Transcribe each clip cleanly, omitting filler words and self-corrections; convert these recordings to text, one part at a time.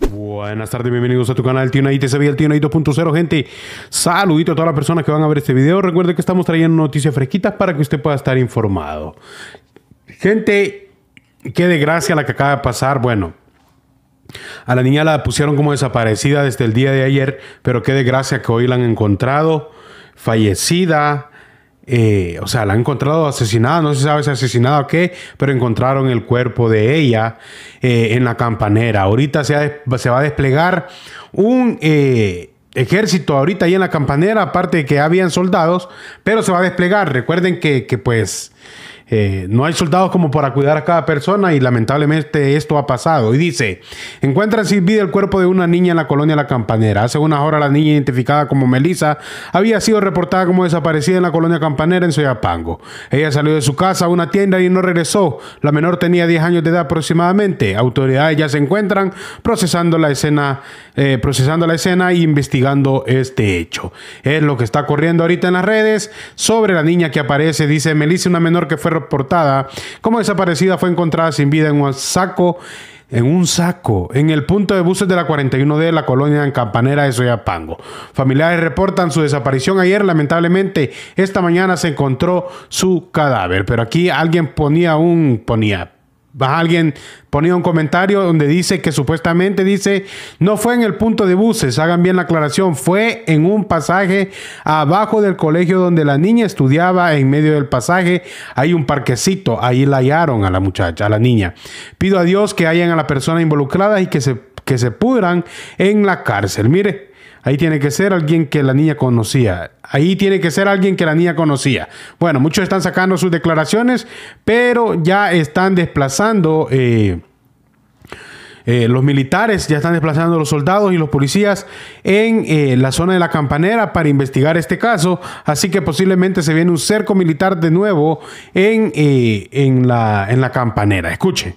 Buenas tardes, bienvenidos a tu canal Tío Nayito, se ve el Tío Nayito 2.0, gente. Saludito a todas las personas que van a ver este video. Recuerde que estamos trayendo noticias fresquitas para que usted pueda estar informado. Gente, qué desgracia la que acaba de pasar. Bueno, a la niña la pusieron como desaparecida desde el día de ayer, pero qué desgracia que hoy la han encontrado fallecida. O sea, la han encontrado asesinada, no se sabe si asesinada o qué, pero encontraron el cuerpo de ella en la campanera. Ahorita se va a desplegar un ejército ahorita ahí en la campanera, aparte de que habían soldados, pero se va a desplegar. Recuerden que pues no hay soldados como para cuidar a cada persona y lamentablemente esto ha pasado. Y dice, encuentran sin vida el cuerpo de una niña en la colonia La Campanera. Hace unas horas la niña, identificada como Melissa, había sido reportada como desaparecida en la colonia Campanera en Soyapango. Ella salió de su casa a una tienda y no regresó. La menor tenía 10 años de edad aproximadamente. Autoridades ya se encuentran procesando la escena e investigando este hecho. Es lo que está corriendo ahorita en las redes sobre la niña que aparece. Dice, Melissa, una menor que fue reportada como desaparecida, fue encontrada sin vida en un saco en el punto de buses de la 41D de la colonia en Campanera de Soyapango. Familiares reportan su desaparición ayer. Lamentablemente, esta mañana se encontró su cadáver. Pero aquí alguien ponía un comentario donde dice que supuestamente dice no fue en el punto de buses, hagan bien la aclaración, fue en un pasaje abajo del colegio donde la niña estudiaba. En medio del pasaje hay un parquecito, ahí la hallaron a la muchacha, a la niña. Pido a Dios que hayan a la persona involucrada y que se pudran en la cárcel. Mire, ahí tiene que ser alguien que la niña conocía. Bueno, muchos están sacando sus declaraciones, pero ya están desplazando los militares, ya están desplazando los soldados y los policías en la zona de la Campanera para investigar este caso. Así que posiblemente se viene un cerco militar de nuevo en la Campanera. Escuche.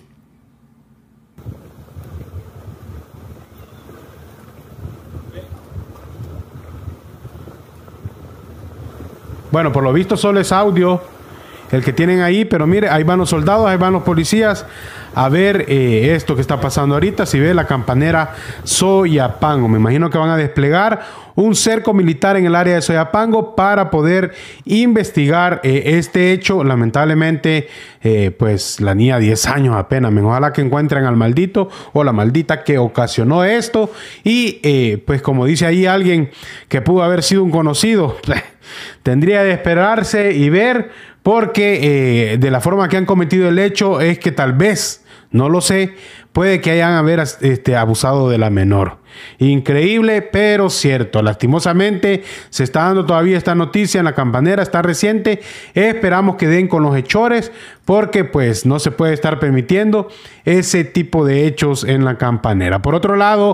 Bueno, por lo visto solo es audio el que tienen ahí, pero mire, ahí van los soldados, ahí van los policías a ver esto que está pasando ahorita. Si ve la Campanera Soyapango, me imagino que van a desplegar un cerco militar en el área de Soyapango para poder investigar este hecho. Lamentablemente, pues la niña 10 años apenas. Ojalá que encuentren al maldito o la maldita que ocasionó esto. Y pues como dice ahí alguien que pudo haber sido un conocido, tendría de esperarse y ver, porque de la forma que han cometido el hecho es que tal vez, no lo sé, puede que hayan abusado de la menor. Increíble, pero cierto. Lastimosamente se está dando todavía esta noticia en la Campanera, está reciente. Esperamos que den con los hechores, porque pues no se puede estar permitiendo ese tipo de hechos en la Campanera. Por otro lado,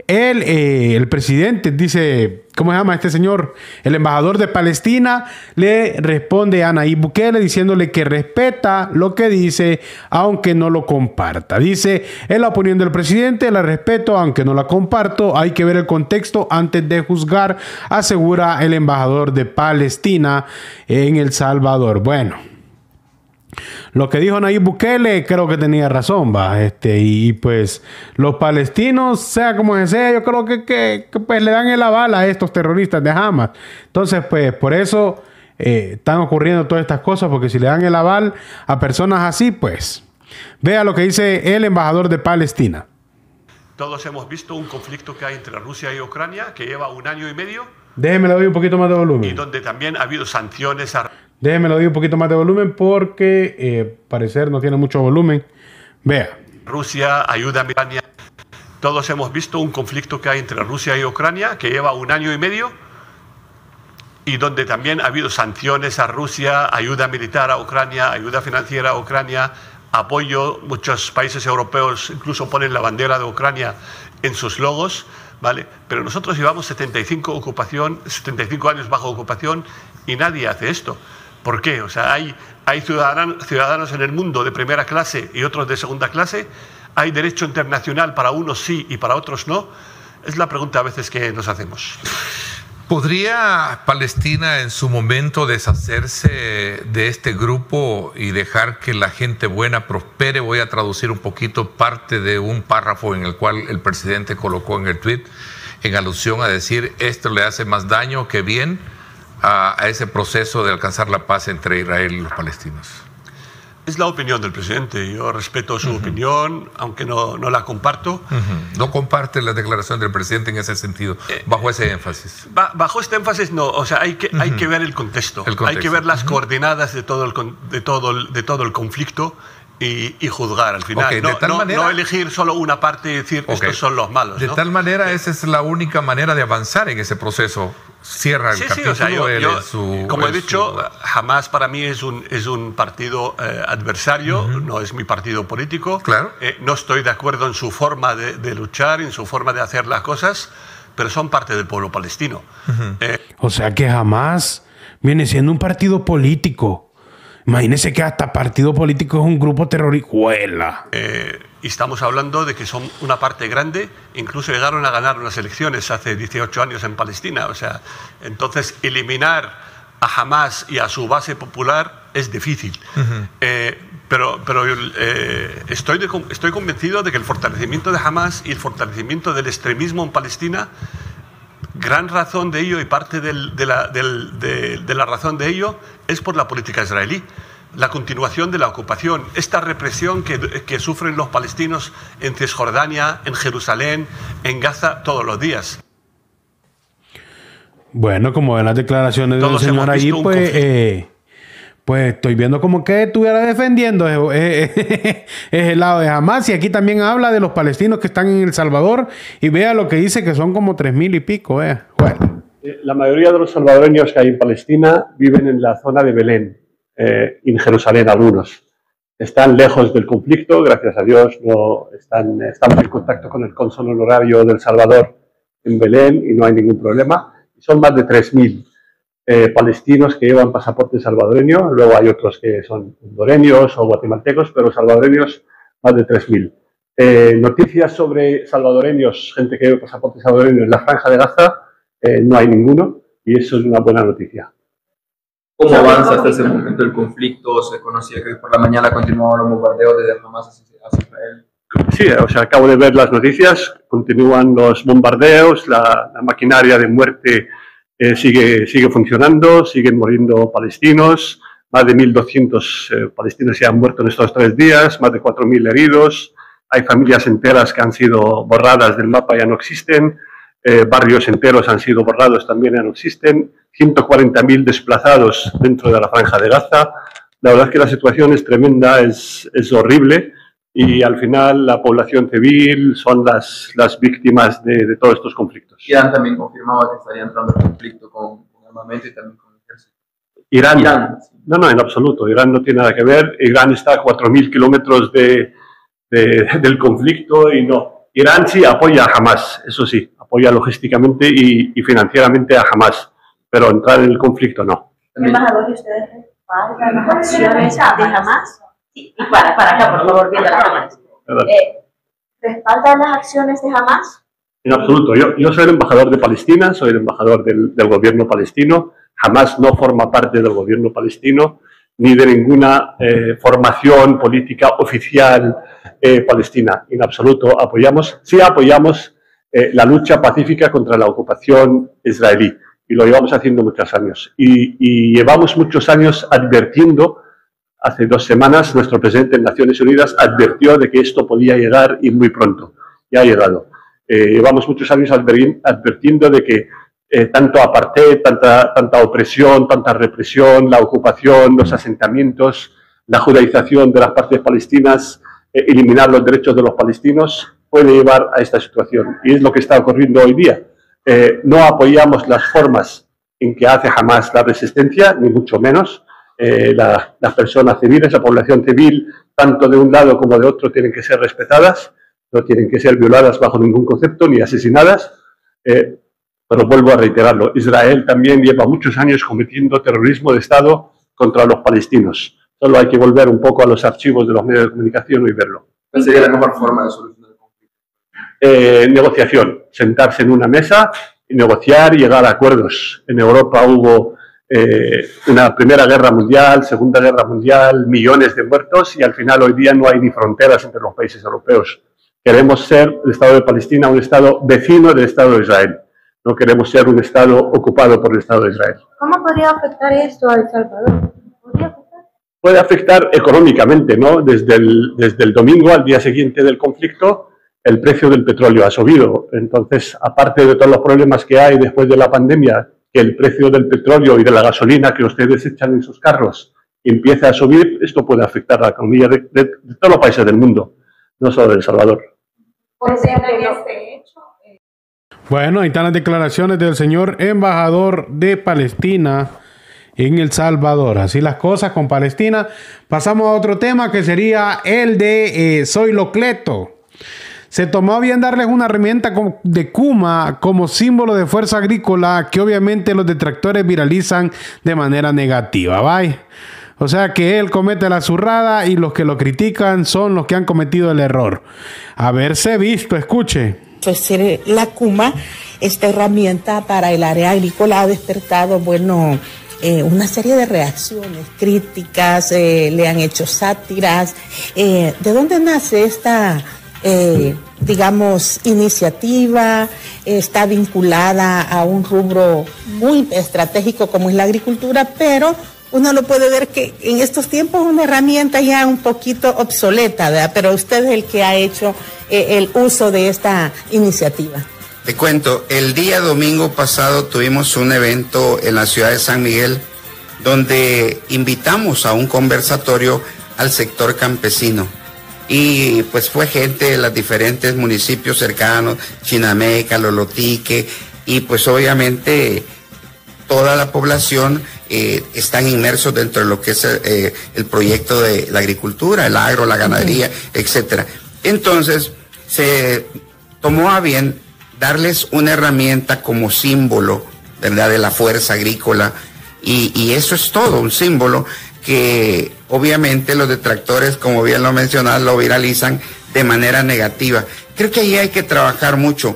el presidente dice, ¿cómo se llama este señor? El embajador de Palestina le responde a Nayib Bukele diciéndole que respeta lo que dice, aunque no lo comparta. Dice, es la opinión del presidente, la respeto, aunque no la comparto. Hay que ver el contexto antes de juzgar, asegura el embajador de Palestina en El Salvador. Bueno, lo que dijo Nayib Bukele creo que tenía razón, y pues los palestinos, sea como sea, yo creo que pues le dan el aval a estos terroristas de Hamas. Entonces, pues por eso están ocurriendo todas estas cosas, porque si le dan el aval a personas así, pues vea lo que dice el embajador de Palestina. Todos hemos visto un conflicto que hay entre Rusia y Ucrania que lleva 1 año y medio. Déjeme le doy un poquito más de volumen. Y donde también ha habido sanciones a... Déjeme le doy un poquito más de volumen porque parecer no tiene mucho volumen. Vea. Rusia ayuda a Ucrania. Todos hemos visto un conflicto que hay entre Rusia y Ucrania que lleva 1 año y medio. Y donde también ha habido sanciones a Rusia, ayuda militar a Ucrania, ayuda financiera a Ucrania, apoyo. Muchos países europeos incluso ponen la bandera de Ucrania en sus logos, ¿vale? Pero nosotros llevamos 75 años bajo ocupación y nadie hace esto. ¿Por qué? O sea, hay ciudadanos en el mundo de primera clase y otros de segunda clase. Hay derecho internacional para unos sí y para otros no. Es la pregunta a veces que nos hacemos. ¿Podría Palestina en su momento deshacerse de este grupo y dejar que la gente buena prospere? Voy a traducir un poquito parte de un párrafo en el cual el presidente colocó en el tweet en alusión a decir esto le hace más daño que bien a ese proceso de alcanzar la paz entre Israel y los palestinos. Es la opinión del presidente. Yo respeto su opinión, aunque no la comparto. ¿No comparte la declaración del presidente en ese sentido, bajo ese énfasis? Bajo este énfasis no. O sea, hay que ver el contexto. Hay que ver las coordenadas de todo el conflicto y juzgar al final. Okay, no elegir solo una parte y decir estos son los malos. De tal manera, esa es la única manera de avanzar en ese proceso. Cierra el capítulo. O sea, como he dicho, Hamas para mí es un partido adversario, no es mi partido político. Claro. No estoy de acuerdo en su forma de luchar, en su forma de hacer las cosas, pero son parte del pueblo palestino. O sea que Hamas viene siendo un partido político. Imagínese que hasta partido político es un grupo terrorista. Y estamos hablando de que son una parte grande, incluso llegaron a ganar unas elecciones hace 18 años en Palestina. O sea, entonces eliminar a Hamas y a su base popular es difícil. Pero estoy convencido de que el fortalecimiento de Hamas y el fortalecimiento del extremismo en Palestina, gran razón de ello y parte de la razón de ello es por la política israelí. La continuación de la ocupación, esta represión que sufren los palestinos en Cisjordania, en Jerusalén, en Gaza, todos los días. Bueno, como ven las declaraciones del señor allí, pues estoy viendo como que estuviera defendiendo el lado de Hamas. Y aquí también habla de los palestinos que están en El Salvador. Y vea lo que dice, que son como 3,000 y pico. Bueno. La mayoría de los salvadoreños que hay en Palestina viven en la zona de Belén. En Jerusalén algunos. Están lejos del conflicto, gracias a Dios estamos en contacto con el cónsul honorario del Salvador en Belén y no hay ningún problema. Son más de 3,000 palestinos que llevan pasaporte salvadoreño, luego hay otros que son hondureños o guatemaltecos, pero salvadoreños más de 3,000. Noticias sobre salvadoreños, gente que lleva pasaporte salvadoreño en la Franja de Gaza, no hay ninguno y eso es una buena noticia. ¿Cómo avanza hasta ese momento el conflicto? Se conocía que por la mañana continuaban los bombardeos desde Hamas hacia Israel. Sí, o sea, acabo de ver las noticias, continúan los bombardeos, la maquinaria de muerte sigue funcionando, siguen muriendo palestinos, más de 1.200 palestinos se han muerto en estos 3 días, más de 4,000 heridos, hay familias enteras que han sido borradas del mapa, ya no existen. Barrios enteros han sido borrados, también ya no existen, 140,000 desplazados dentro de la Franja de Gaza. La verdad es que la situación es tremenda, es horrible y al final la población civil son las víctimas de todos estos conflictos. Irán también confirmaba que estaría entrando en conflicto con armamento y también con el ejército. Irán. No, en absoluto, Irán no tiene nada que ver, Irán está a 4,000 kilómetros del conflicto y no. Irán sí apoya a Hamas, eso sí, apoya logísticamente y financieramente a Hamas, pero entrar en el conflicto no. Embajador, ¿y ustedes respaldan las acciones de Hamas? Sí, y para acá, por favor, viendo las cámaras. ¿Respaldan las acciones de Hamas? En absoluto. Yo soy el embajador de Palestina, soy el embajador del gobierno palestino. Hamas no forma parte del gobierno palestino ni de ninguna formación política oficial palestina. En absoluto apoyamos la lucha pacífica contra la ocupación israelí y lo llevamos haciendo muchos años. Y llevamos muchos años advirtiendo. Hace 2 semanas nuestro presidente en Naciones Unidas advirtió de que esto podía llegar y muy pronto. Ya ha llegado. Llevamos muchos años advirtiendo de que tanto apartheid, tanta opresión, tanta represión, la ocupación, los asentamientos, la judaización de las partes palestinas, eliminar los derechos de los palestinos, puede llevar a esta situación. Y es lo que está ocurriendo hoy día. No apoyamos las formas en que hace Hamas la resistencia, ni mucho menos. Las personas civiles, la población civil, tanto de un lado como de otro, tienen que ser respetadas, no tienen que ser violadas bajo ningún concepto, ni asesinadas. Pero vuelvo a reiterarlo, Israel también lleva muchos años cometiendo terrorismo de Estado contra los palestinos. Solo hay que volver un poco a los archivos de los medios de comunicación y verlo. ¿Cuál sería la mejor forma de solucionar el conflicto? Negociación, sentarse en una mesa, negociar y llegar a acuerdos. En Europa hubo una Primera Guerra Mundial, Segunda Guerra Mundial, millones de muertos y al final hoy día no hay ni fronteras entre los países europeos. Queremos ser el Estado de Palestina un Estado vecino del Estado de Israel. No queremos ser un Estado ocupado por el Estado de Israel. ¿Cómo podría afectar esto a El Salvador? ¿Podría afectar? Puede afectar económicamente, ¿no? Desde el domingo al día siguiente del conflicto, el precio del petróleo ha subido. Entonces, aparte de todos los problemas que hay después de la pandemia, que el precio del petróleo y de la gasolina que ustedes echan en sus carros empieza a subir, esto puede afectar a la economía de todos los países del mundo, no solo de El Salvador. Bueno, ahí están las declaraciones del señor embajador de Palestina en El Salvador. Así las cosas con Palestina. Pasamos a otro tema que sería el de Zoilo Cleto. Se tomó bien darles una herramienta de Kuma como símbolo de fuerza agrícola que obviamente los detractores viralizan de manera negativa. Bye. O sea que él comete la zurrada y los que lo critican son los que han cometido el error. Haberse visto, escuche. Pues la Kuma, esta herramienta para el área agrícola ha despertado, bueno, una serie de reacciones críticas, le han hecho sátiras. ¿De dónde nace esta digamos, iniciativa? Está vinculada a un rubro muy estratégico como es la agricultura, pero uno lo puede ver que en estos tiempos es una herramienta ya un poquito obsoleta, ¿verdad? Pero usted es el que ha hecho el uso de esta iniciativa. Te cuento, el día domingo pasado tuvimos un evento en la ciudad de San Miguel donde invitamos a un conversatorio al sector campesino. Y pues fue gente de los diferentes municipios cercanos, Chinameca, Lolotique, y pues obviamente toda la población están inmersos dentro de lo que es el proyecto de la agricultura, el agro, la ganadería, etcétera. Entonces se tomó a bien darles una herramienta como símbolo, ¿verdad?, de la fuerza agrícola, y eso es todo, un símbolo que obviamente los detractores, como bien lo mencionas, lo viralizan de manera negativa. Creo que ahí hay que trabajar mucho,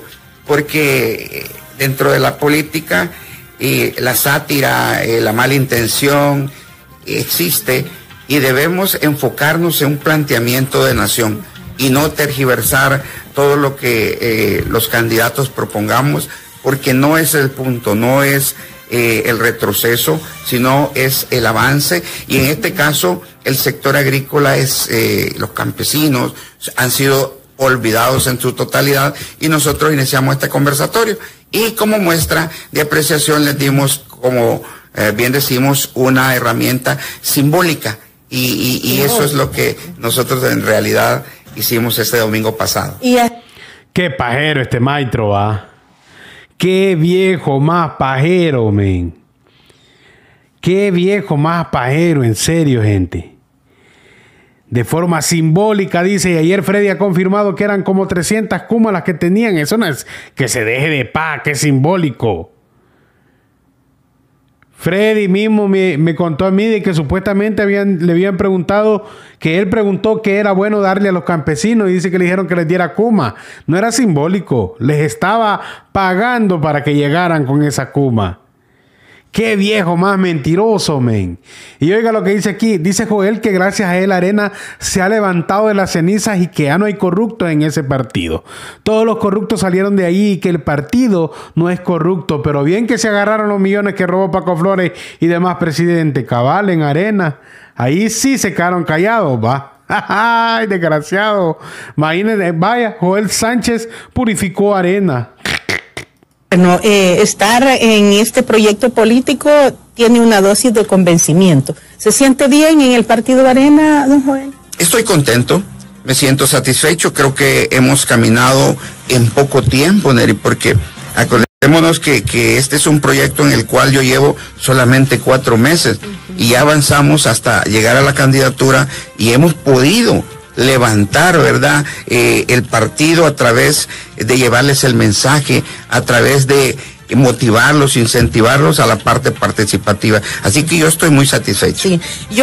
porque dentro de la política la sátira, la mala intención existe, y debemos enfocarnos en un planteamiento de nación y no tergiversar todo lo que los candidatos propongamos, porque no es el punto, no es el retroceso, sino es el avance. Y en este caso el sector agrícola es los campesinos han sido olvidados en su totalidad, y nosotros iniciamos este conversatorio y como muestra de apreciación les dimos, como bien decimos, una herramienta simbólica, y eso es lo que nosotros en realidad hicimos este domingo pasado. Qué pajero este maestro, va. Qué viejo más pajero, men. Qué viejo más pajero, en serio, gente. De forma simbólica, dice, y ayer Freddy ha confirmado que eran como 300 Kumas las que tenían. Eso no es que se deje de paz, que es simbólico. Freddy mismo me contó a mí de que supuestamente le habían preguntado, que él preguntó qué era bueno darle a los campesinos, y dice que le dijeron que les diera Kuma. No era simbólico, les estaba pagando para que llegaran con esa Kuma. Qué viejo más mentiroso, men. Y oiga lo que dice aquí. Dice Joel que gracias a él Arena se ha levantado de las cenizas y que ya no hay corruptos en ese partido. Todos los corruptos salieron de ahí y que el partido no es corrupto. Pero bien que se agarraron los millones que robó Paco Flores y demás presidentes. Cabal en Arena. Ahí sí se quedaron callados, va. ¡Ay, desgraciado! Imagínense, vaya, Joel Sánchez purificó Arena. Bueno, estar en este proyecto político tiene una dosis de convencimiento. ¿Se siente bien en el partido Arena, don Joel? Estoy contento, me siento satisfecho. Creo que hemos caminado en poco tiempo, Neri, porque acordémonos que este es un proyecto en el cual yo llevo solamente 4 meses y ya avanzamos hasta llegar a la candidatura y hemos podido levantar, ¿verdad?, el partido a través de llevarles el mensaje, a través de motivarlos, incentivarlos a la parte participativa. Así que yo estoy muy satisfecho. Sí, yo le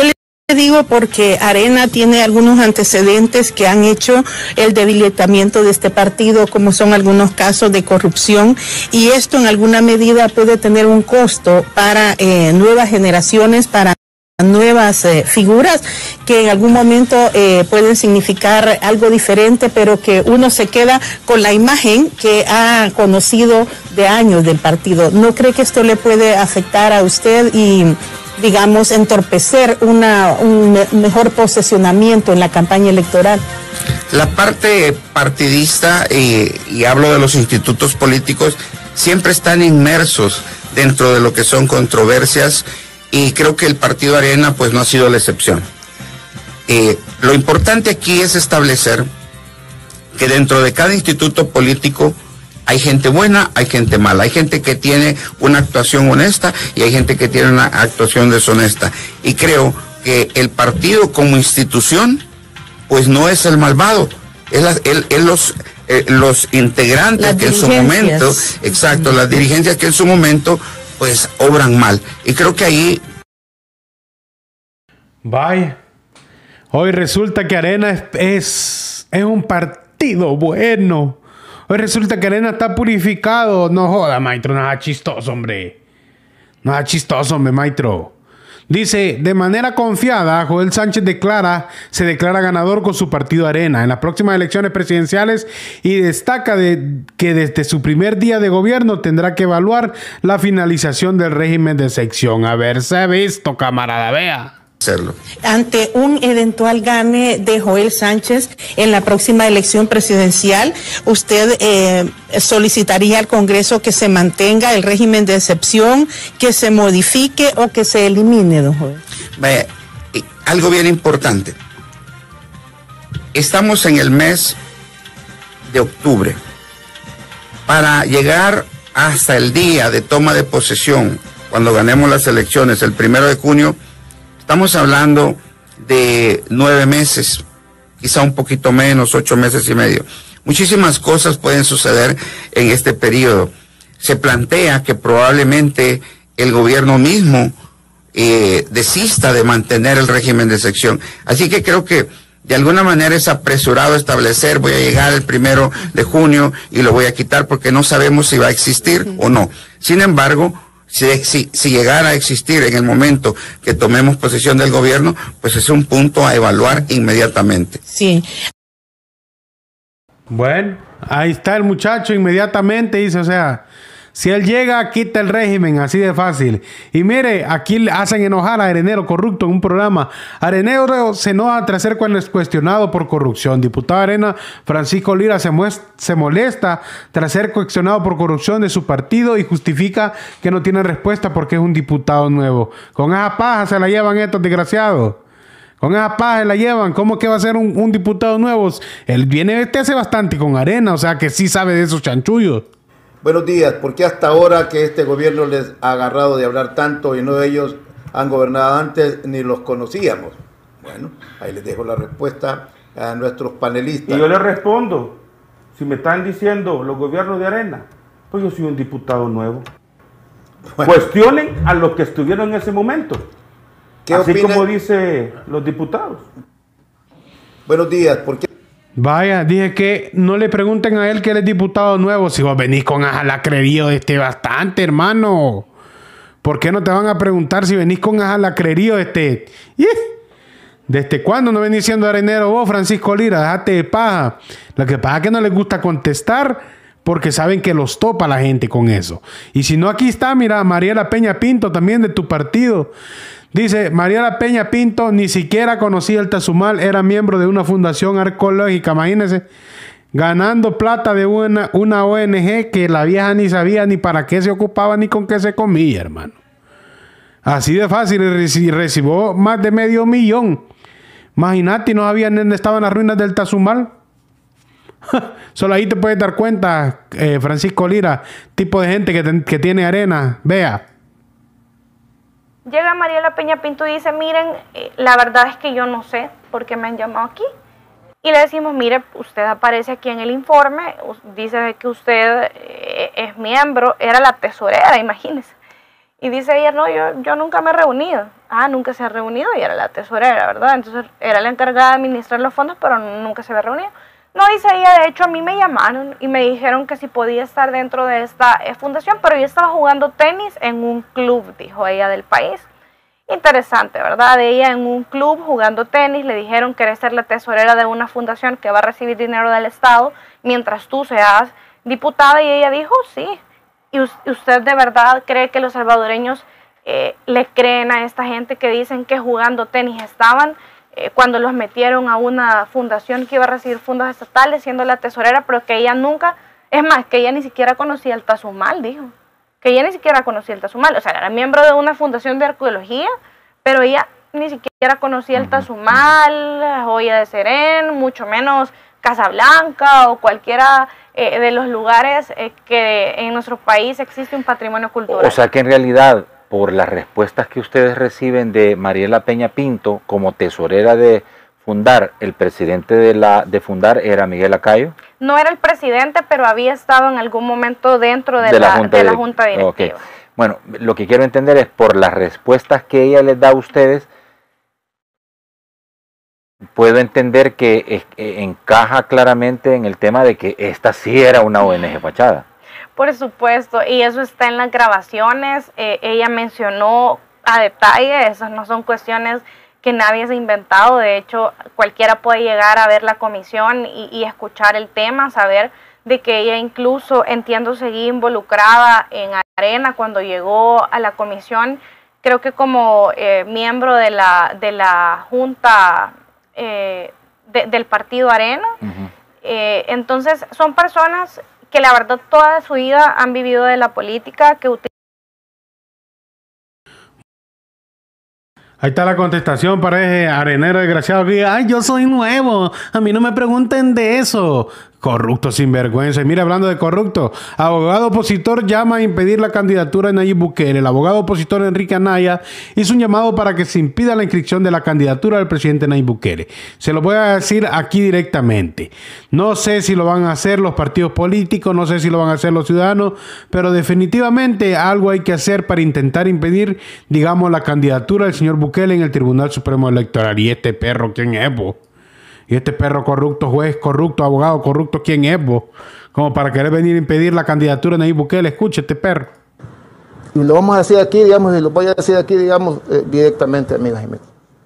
Digo porque Arena tiene algunos antecedentes que han hecho el debilitamiento de este partido, como son algunos casos de corrupción, y esto en alguna medida puede tener un costo para nuevas generaciones, para nuevas figuras que en algún momento pueden significar algo diferente, pero que uno se queda con la imagen que ha conocido de años del partido. ¿No cree que esto le puede afectar a usted y, digamos, entorpecer un mejor posicionamiento en la campaña electoral? La parte partidista, y hablo de los institutos políticos, siempre están inmersos dentro de lo que son controversias, y creo que el Partido Arena pues no ha sido la excepción. Lo importante aquí es establecer que dentro de cada instituto político hay gente buena, hay gente mala, hay gente que tiene una actuación honesta y hay gente que tiene una actuación deshonesta. Y creo que el partido como institución pues no es el malvado, es los integrantes las que en su momento, exacto, las dirigencias que en su momento pues obran mal. Y creo que ahí... Vaya. Hoy resulta que Arena es un partido bueno. Hoy resulta que Arena está purificado. No joda, maestro, no es chistoso, hombre. No es chistoso, hombre, maestro. Dice, de manera confiada, Joel Sánchez se declara ganador con su partido Arena en las próximas elecciones presidenciales y destaca que desde su primer día de gobierno tendrá que evaluar la finalización del régimen de sección. Haberse visto, camarada, vea. Hacerlo. Ante un eventual gane de Joel Sánchez en la próxima elección presidencial, ¿usted solicitaría al Congreso que se mantenga el régimen de excepción, que se modifique o que se elimine, don Joel? Vaya, algo bien importante. Estamos en el mes de octubre. Para llegar hasta el día de toma de posesión, cuando ganemos las elecciones, el 1 de junio, estamos hablando de 9 meses, quizá un poquito menos, 8 meses y medio. Muchísimas cosas pueden suceder en este periodo. Se plantea que probablemente el gobierno mismo desista de mantener el régimen de sección. Así que creo que de alguna manera es apresurado establecer, voy a llegar el 1 de junio y lo voy a quitar porque no sabemos si va a existir o no. Sin embargo, si llegara a existir en el momento que tomemos posesión del gobierno, pues es un punto a evaluar inmediatamente. Sí. Bueno, ahí está el muchacho inmediatamente, dice, o sea, si él llega, quita el régimen, así de fácil. Y mire, aquí hacen enojar a Arenero corrupto en un programa. Arenero se enoja tras ser cuestionado por corrupción. Diputado Arena Francisco Lira se molesta tras ser cuestionado por corrupción de su partido y justifica que no tiene respuesta porque es un diputado nuevo. Con esa paja se la llevan estos desgraciados. Con esa paja se la llevan. ¿Cómo que va a ser un diputado nuevo? Él viene hace bastante con Arena, o sea que sí sabe de esos chanchullos. Buenos días. ¿Por qué hasta ahora que este gobierno les ha agarrado de hablar tanto y no ellos han gobernado antes ni los conocíamos? Bueno, ahí les dejo la respuesta a nuestros panelistas. Y yo les respondo, si me están diciendo los gobiernos de Arena, pues yo soy un diputado nuevo. Bueno. Cuestionen a los que estuvieron en ese momento. ¿Qué así opinan? Como dice los diputados. Buenos días. ¿Por qué? Vaya, dije que no le pregunten a él que él es diputado nuevo. Si vos venís con ajalacrerío bastante, hermano. ¿Por qué no te van a preguntar si venís con ajalacrerío ¿Desde cuándo no venís siendo arenero vos, Francisco Lira? Déjate de paja. Lo que pasa es que no les gusta contestar porque saben que los topa la gente con eso. Y si no, aquí está, mira, Mariela Peña Pinto, también de tu partido. Dice, Mariela Peña Pinto ni siquiera conocía el Tazumal, era miembro de una fundación arqueológica, imagínense, ganando plata de una ONG que la vieja ni sabía ni para qué se ocupaba ni con qué se comía, hermano. Así de fácil, recibió más de $500,000. Imagínate, no sabían dónde estaban las ruinas del Tazumal. Solo ahí te puedes dar cuenta, Francisco Lira, tipo de gente que tiene Arena, vea. Llega Mariela Peña Pinto y dice, miren, la verdad es que yo no sé por qué me han llamado aquí. Y le decimos, mire, usted aparece aquí en el informe, dice que usted es miembro, era la tesorera, imagínese. Y dice ella, no, yo nunca me he reunido. Ah, nunca se ha reunido, y era la tesorera, ¿verdad? Entonces era la encargada de administrar los fondos, pero nunca se había reunido. No, dice ella, de hecho a mí me llamaron y me dijeron que si podía estar dentro de esta fundación, pero yo estaba jugando tenis en un club, dijo ella, del país. Interesante, ¿verdad? Ella en un club jugando tenis, le dijeron que eres ser la tesorera de una fundación que va a recibir dinero del Estado mientras tú seas diputada, y ella dijo, sí. ¿Y usted de verdad cree que los salvadoreños le creen a esta gente que dicen que jugando tenis estaban cuando los metieron a una fundación que iba a recibir fondos estatales siendo la tesorera, pero que ella nunca, es más, que ella ni siquiera conocía el Tazumal, dijo? Que ella ni siquiera conocía el Tazumal, o sea, era miembro de una fundación de arqueología, pero ella ni siquiera conocía el Tazumal, Joya de Serén, mucho menos Casablanca o cualquiera de los lugares que en nuestro país existe un patrimonio cultural. O sea que en realidad, por las respuestas que ustedes reciben de Mariela Peña Pinto como tesorera de Fundar, el presidente de Fundar era Miguel Acayo. No era el presidente, pero había estado en algún momento dentro de la Junta Directiva. Okay. Bueno, lo que quiero entender es, por las respuestas que ella les da a ustedes, puedo entender que encaja claramente en el tema de que esta sí era una ONG fachada. Por supuesto, y eso está en las grabaciones. Ella mencionó a detalle, esas no son cuestiones que nadie se ha inventado. De hecho, cualquiera puede llegar a ver la comisión y escuchar el tema, saber de que ella incluso, entiendo, seguía involucrada en Arena cuando llegó a la comisión, creo que como miembro de la junta del partido Arena. Entonces son personas que la verdad toda su vida han vivido de la política, que ahí está la contestación para ese arenero desgraciado que diga, ay, yo soy nuevo, a mí no me pregunten de eso. Corrupto sinvergüenza. Y mira, hablando de corrupto, abogado opositor llama a impedir la candidatura de Nayib Bukele. El abogado opositor Enrique Anaya hizo un llamado para que se impida la inscripción de la candidatura del presidente Nayib Bukele. Se lo voy a decir aquí directamente. No sé si lo van a hacer los partidos políticos, no sé si lo van a hacer los ciudadanos, pero definitivamente algo hay que hacer para intentar impedir, digamos, la candidatura del señor Bukele en el Tribunal Supremo Electoral. ¿Y este perro quién es, vos? Y este perro corrupto, juez corrupto, abogado corrupto, ¿quién es, vos? Como para querer venir a impedir la candidatura de Nayib Bukele. Escuche, este perro. Y lo vamos a decir aquí, digamos, y lo voy a decir aquí, digamos, directamente, amigas y amigos.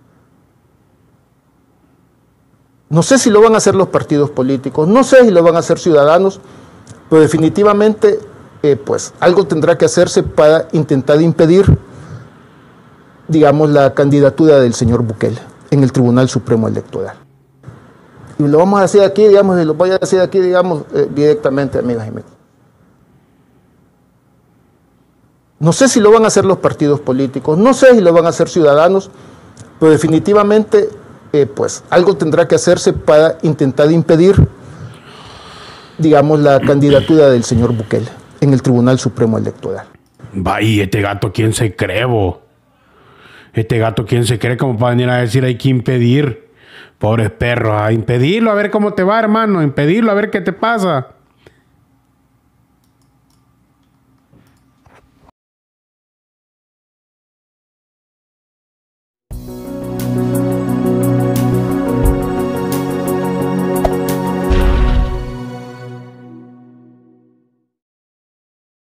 No sé si lo van a hacer los partidos políticos, no sé si lo van a hacer ciudadanos, pero definitivamente, pues, algo tendrá que hacerse para intentar impedir, digamos, la candidatura del señor Bukele en el Tribunal Supremo Electoral. Y lo vamos a decir aquí, digamos, y lo voy a decir aquí, digamos, directamente, amigas y amigos. No sé si lo van a hacer los partidos políticos, no sé si lo van a hacer ciudadanos, pero definitivamente, pues, algo tendrá que hacerse para intentar impedir, digamos, la candidatura del señor Bukele en el Tribunal Supremo Electoral. Va, y este gato, ¿quién se cree, vos? Este gato, ¿quién se cree como para venir a decir hay que impedir? Pobres perros, a impedirlo, a ver cómo te va, hermano, impedirlo, a ver qué te pasa.